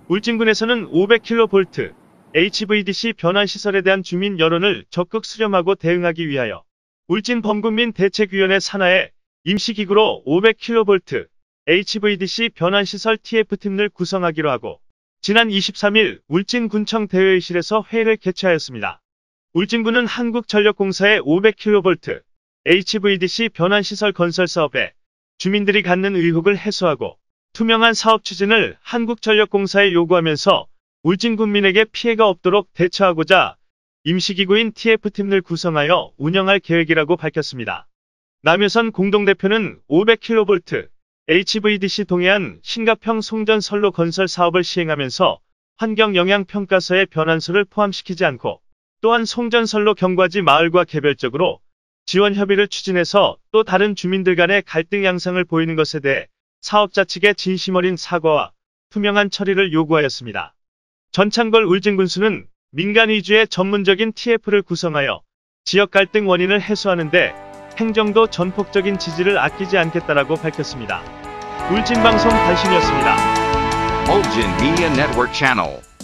울진군에서는 500kV HVDC 변환시설에 대한 주민 여론을 적극 수렴하고 대응하기 위하여 울진 범군민대책위원회 산하에 임시기구로 500kV HVDC 변환시설 TF팀을 구성하기로 하고 지난 23일 울진군청 대회의실에서 회의를 개최하였습니다. 울진군은 한국전력공사의 500kV HVDC 변환시설 건설 사업에 주민들이 갖는 의혹을 해소하고 투명한 사업 추진을 한국전력공사에 요구하면서 울진 군민에게 피해가 없도록 대처하고자 임시기구인 TF팀을 구성하여 운영할 계획이라고 밝혔습니다. 남효선 공동대표는 500kV HVDC 동해안 신갑형 송전선로 건설 사업을 시행하면서 환경영향평가서의 변환소를 포함시키지 않고 또한 송전선로 경과지 마을과 개별적으로 지원 협의를 추진해서 또 다른 주민들 간의 갈등 양상을 보이는 것에 대해 사업자 측의 진심 어린 사과와 투명한 처리를 요구하였습니다. 전창걸 울진군수는 민간 위주의 전문적인 TF를 구성하여 지역 갈등 원인을 해소하는 데 행정도 전폭적인 지지를 아끼지 않겠다라고 밝혔습니다. 울진방송 발신이었습니다. Ulgin Media Network Channel